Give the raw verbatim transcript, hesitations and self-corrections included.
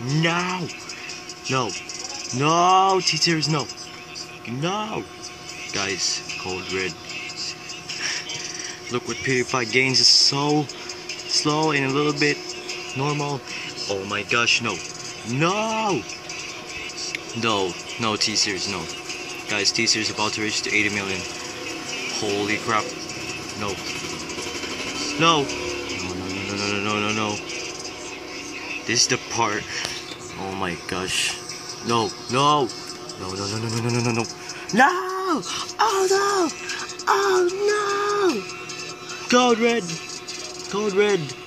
No. No. No. T-Series, no. No. Guys, cold red. Look what PewDiePie gains is so slow and a little bit normal. Oh my gosh, no. No. No. No, T-Series, no. Guys, T-Series about to reach to eighty million. Holy crap. No. No. No, no, no, no, no, no, no, no. This is the part. Oh my gosh. No, no. No, no, no, no, no, no, no, no. No! Oh no! Oh no! Code red! Code red!